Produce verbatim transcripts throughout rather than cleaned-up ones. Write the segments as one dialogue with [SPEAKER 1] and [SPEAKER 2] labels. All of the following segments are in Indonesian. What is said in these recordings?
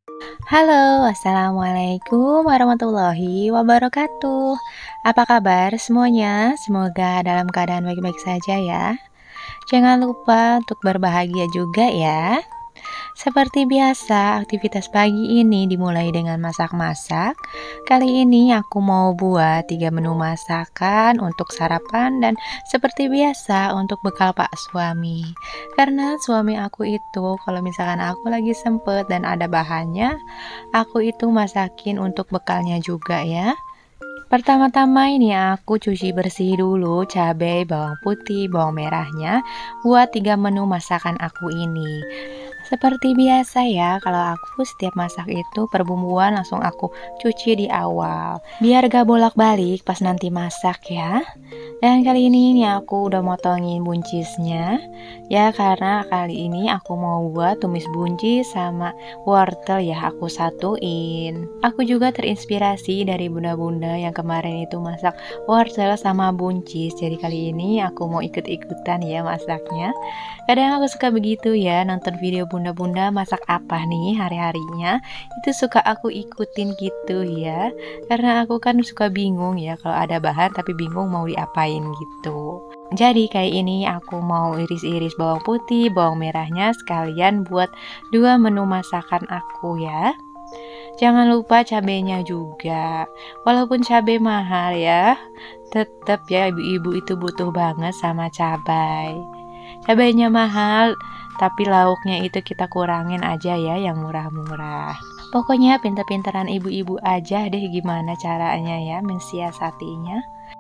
[SPEAKER 1] Halo, assalamualaikum warahmatullahi wabarakatuh. Apa kabar semuanya? Semoga dalam keadaan baik-baik saja ya. Jangan lupa untuk berbahagia juga ya. Seperti biasa, aktivitas pagi ini dimulai dengan masak-masak. Kali ini aku mau buat tiga menu masakan untuk sarapan dan seperti biasa untuk bekal Pak suami. Karena suami aku itu kalau misalkan aku lagi sempet dan ada bahannya, aku itu masakin untuk bekalnya juga ya. Pertama-tama ini aku cuci bersih dulu cabai, bawang putih, bawang merahnya buat tiga menu masakan aku ini. Seperti biasa ya, kalau aku setiap masak itu perbumbuan langsung aku cuci di awal. Biar gak bolak-balik pas nanti masak ya. Dan kali ini nih aku udah motongin buncisnya. Ya karena kali ini aku mau buat tumis buncis sama wortel ya aku satuin. Aku juga terinspirasi dari bunda-bunda yang kemarin itu masak wortel sama buncis. Jadi kali ini aku mau ikut-ikutan ya masaknya. Kadang aku suka begitu ya, nonton video bunda-bunda masak apa nih hari-harinya. Itu suka aku ikutin gitu ya. Karena aku kan suka bingung ya kalau ada bahan tapi bingung mau diapain gitu. Jadi kayak ini aku mau iris-iris bawang putih, bawang merahnya sekalian buat dua menu masakan aku ya. Jangan lupa cabenya juga. Walaupun cabai mahal ya, tetap ya ibu-ibu itu butuh banget sama cabai. Cabainya mahal, tapi lauknya itu kita kurangin aja ya yang murah-murah. Pokoknya pinter-pinteran ibu-ibu aja deh gimana caranya ya mensiasatinya.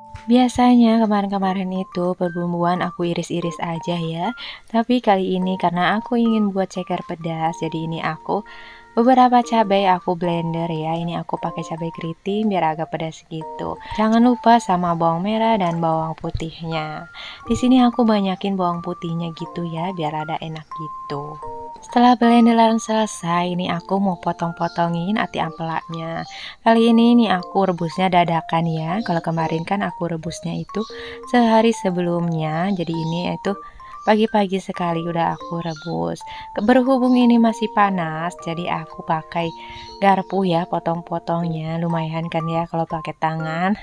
[SPEAKER 1] Biasanya kemarin-kemarin itu perbumbuan aku iris-iris aja ya. Tapi kali ini karena aku ingin buat ceker pedas, jadi ini aku beberapa cabai aku blender ya. Ini aku pakai cabai keriting biar agak pedas gitu. Jangan lupa sama bawang merah dan bawang putihnya. Di sini aku banyakin bawang putihnya gitu ya biar ada enak gitu. Setelah blenderan selesai, ini aku mau potong-potongin ati ampelaknya. Kali ini nih aku rebusnya dadakan ya. Kalau kemarin kan aku rebusnya itu sehari sebelumnya. Jadi ini itu pagi-pagi sekali udah aku rebus. Berhubung ini masih panas, jadi aku pakai garpu ya potong-potongnya. Lumayan kan ya kalau pakai tangan.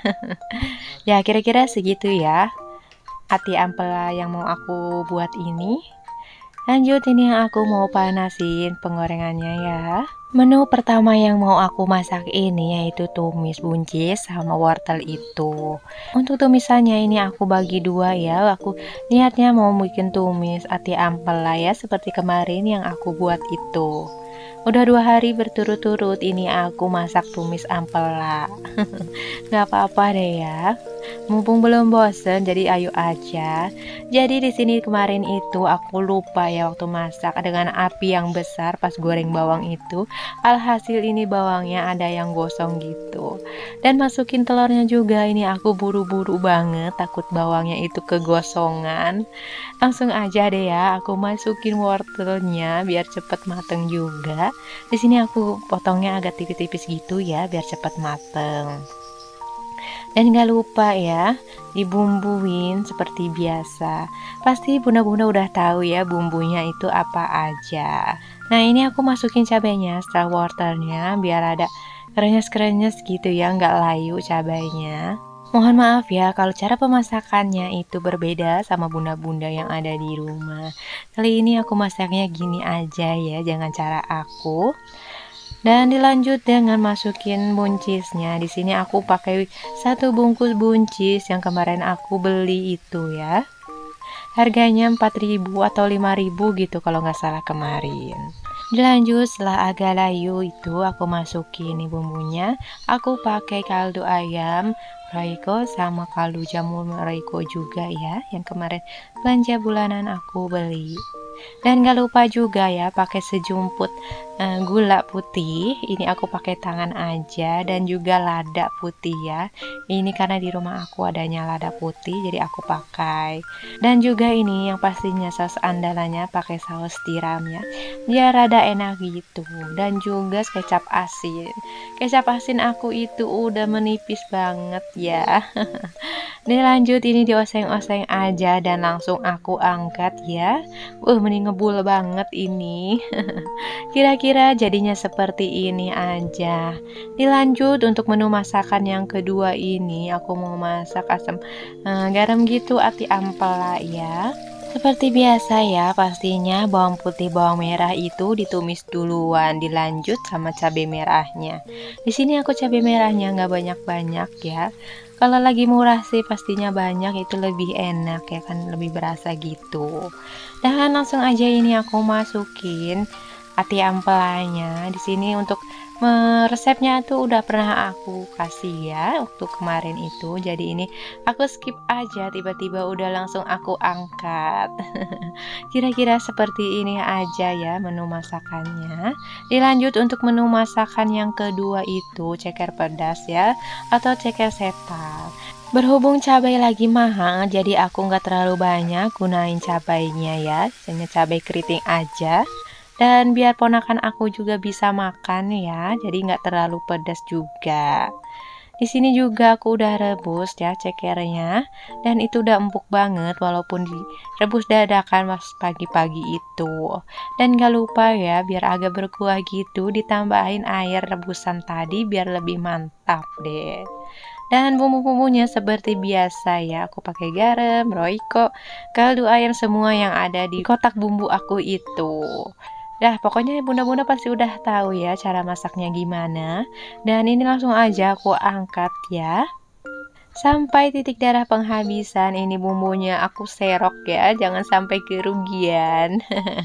[SPEAKER 1] Ya kira-kira segitu ya. Ati ampela yang mau aku buat ini. Lanjut ini yang aku mau panasin penggorengannya ya. Menu pertama yang mau aku masak ini yaitu tumis buncis sama wortel itu. Untuk tumisannya ini aku bagi dua ya. Aku niatnya mau bikin tumis ati ampela ya seperti kemarin yang aku buat itu. Udah dua hari berturut-turut ini aku masak tumis ampela. Gak apa-apa deh ya. Mumpung belum bosen, jadi ayo aja. Jadi di sini kemarin itu aku lupa ya waktu masak dengan api yang besar pas goreng bawang itu. Alhasil ini bawangnya ada yang gosong gitu. Dan masukin telurnya juga ini aku buru-buru banget, takut bawangnya itu kegosongan. Langsung aja deh ya, aku masukin wortelnya biar cepet mateng juga. Di sini aku potongnya agak tipis-tipis gitu ya, biar cepet mateng. Dan gak lupa ya, dibumbuin seperti biasa. Pasti bunda-bunda udah tahu ya bumbunya itu apa aja. Nah ini aku masukin cabenya setelah wortelnya biar ada krenyes-krenyes gitu ya, nggak layu cabainya. Mohon maaf ya kalau cara pemasakannya itu berbeda sama bunda-bunda yang ada di rumah. Kali ini aku masaknya gini aja ya, jangan cara aku. Dan dilanjut dengan masukin buncisnya. Di sini aku pakai satu bungkus buncis yang kemarin aku beli itu ya. Harganya empat ribu atau lima ribu gitu kalau nggak salah kemarin. Dilanjut setelah agak layu itu aku masukin nih bumbunya. Aku pakai kaldu ayam Royco sama kaldu jamur Royco juga ya, yang kemarin belanja bulanan aku beli. Dan gak lupa juga ya pakai sejumput uh, gula putih. Ini aku pakai tangan aja, dan juga lada putih ya. Ini karena di rumah aku adanya lada putih jadi aku pakai. Dan juga ini yang pastinya saus andalannya pakai saus tiramnya. Dia rada enak gitu. Dan juga kecap asin. Kecap asin aku itu udah menipis banget ya. Dilanjut ini dioseng-oseng aja dan langsung aku angkat ya. Uh, mending ngebul banget ini. Kira-kira jadinya seperti ini aja. Dilanjut untuk menu masakan yang kedua ini, aku mau masak asam eh, garam gitu ati ampela ya. Seperti biasa ya, pastinya bawang putih bawang merah itu ditumis duluan, dilanjut sama cabai merahnya. Di sini aku cabai merahnya nggak banyak-banyak ya. Kalau lagi murah sih pastinya banyak, itu lebih enak ya kan, lebih berasa gitu. Dan langsung aja ini aku masukin ati ampelanya. Di sini untuk me- resepnya tuh udah pernah aku kasih ya waktu kemarin itu. Jadi ini aku skip aja, tiba-tiba udah langsung aku angkat. Kira-kira seperti ini aja ya menu masakannya. Dilanjut untuk menu masakan yang kedua itu ceker pedas ya, atau ceker setan. Berhubung cabai lagi mahal, jadi aku nggak terlalu banyak gunain cabainya ya, hanya cabai keriting aja. Dan biar ponakan aku juga bisa makan ya, jadi nggak terlalu pedas juga. Di sini juga aku udah rebus ya cekernya, dan itu udah empuk banget walaupun direbus dadakan pas pagi-pagi itu. Dan gak lupa ya, biar agak berkuah gitu, ditambahin air rebusan tadi biar lebih mantap deh. Dan bumbu-bumbunya seperti biasa ya, aku pakai garam, roiko, kaldu ayam, semua yang ada di kotak bumbu aku itu. Dah, pokoknya bunda-bunda pasti udah tahu ya cara masaknya gimana. Dan ini langsung aja aku angkat ya. Sampai titik darah penghabisan, ini bumbunya aku serok ya, jangan sampai kerugian.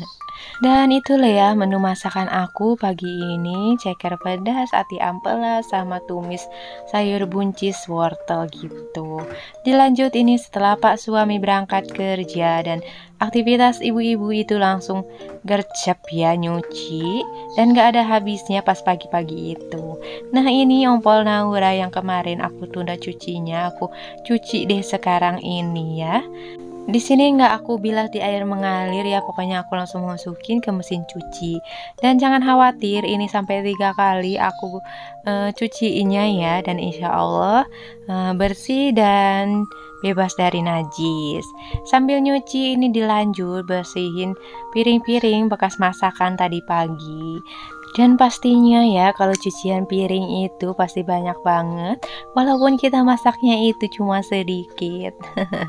[SPEAKER 1] Dan itulah ya menu masakan aku pagi ini, ceker pedas, ati ampela, sama tumis sayur buncis wortel gitu. Dilanjut ini setelah Pak suami berangkat kerja dan aktivitas ibu-ibu itu langsung gercep ya nyuci, dan gak ada habisnya pas pagi-pagi itu. Nah ini ompol Naura yang kemarin aku tunda cucinya, aku cuci deh sekarang ini ya. Di sini nggak aku bilas di air mengalir ya, pokoknya aku langsung masukin ke mesin cuci. Dan jangan khawatir, ini sampai tiga kali aku uh, cuciinnya ya, dan insya Allah uh, bersih dan bebas dari najis. Sambil nyuci ini dilanjut bersihin piring-piring bekas masakan tadi pagi. Dan pastinya ya kalau cucian piring itu pasti banyak banget, walaupun kita masaknya itu cuma sedikit.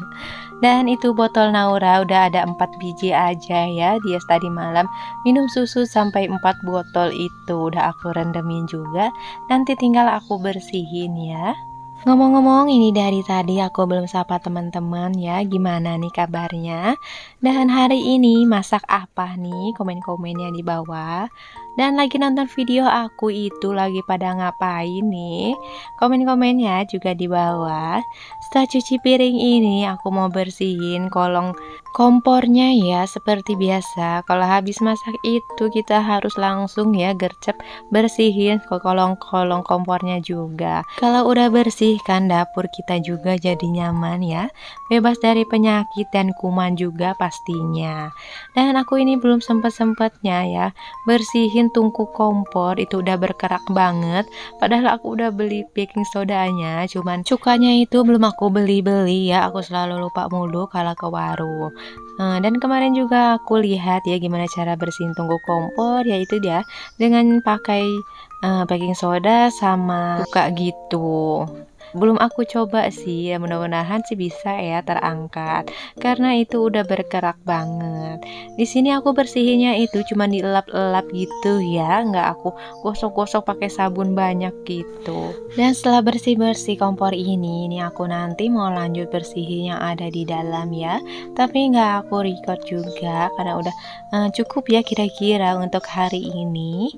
[SPEAKER 1] Dan itu botol Naura udah ada empat biji aja ya, dia tadi malam minum susu sampai empat botol itu udah aku rendemin juga, nanti tinggal aku bersihin ya. Ngomong-ngomong, ini dari tadi aku belum sapa teman-teman ya, gimana nih kabarnya? Dan hari ini masak apa nih? Komen-komennya di bawah. Dan lagi nonton video aku itu lagi pada ngapain nih? Komen-komennya juga di bawah. Setelah cuci piring ini aku mau bersihin kolong kompornya ya, seperti biasa. Kalau habis masak itu kita harus langsung ya gercep bersihin ke kolong-kolong kompornya juga. Kalau udah bersih kan dapur kita juga jadi nyaman ya, bebas dari penyakit dan kuman juga pastinya. Dan aku ini belum sempet-sempetnya ya bersihin tungku kompor, itu udah berkerak banget, padahal aku udah beli baking sodanya, cuman cukanya itu belum aku beli-beli ya, aku selalu lupa mulu kalau ke warung. Nah, dan kemarin juga aku lihat ya gimana cara bersihin tungku kompor, yaitu dia dengan pakai uh, baking soda sama cuka gitu. Belum aku coba sih ya, mudah-mudahan sih bisa ya terangkat karena itu udah berkerak banget. Di sini aku bersihinnya itu cuma dielap-elap gitu ya, nggak aku gosok-gosok pakai sabun banyak gitu. Dan setelah bersih-bersih kompor ini, ini aku nanti mau lanjut bersihin yang ada di dalam ya. Tapi nggak aku record juga karena udah uh, cukup ya kira-kira untuk hari ini.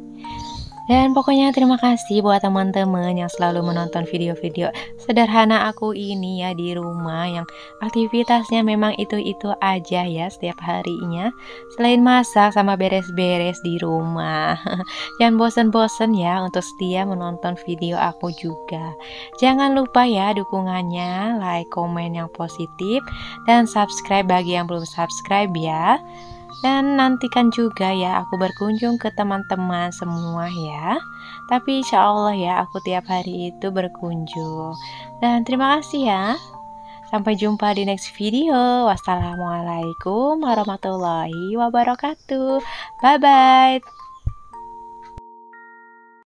[SPEAKER 1] Dan pokoknya terima kasih buat teman-teman yang selalu menonton video-video sederhana aku ini ya di rumah, yang aktivitasnya memang itu-itu aja ya setiap harinya, selain masak sama beres-beres di rumah. Jangan bosen-bosen ya untuk setia menonton video aku juga. Jangan lupa ya dukungannya, like, komen yang positif, dan subscribe bagi yang belum subscribe ya. Dan nantikan juga ya aku berkunjung ke teman-teman semua ya. Tapi insya Allah ya aku tiap hari itu berkunjung. Dan terima kasih ya Sampai jumpa di next video. Wassalamualaikum warahmatullahi wabarakatuh. Bye bye.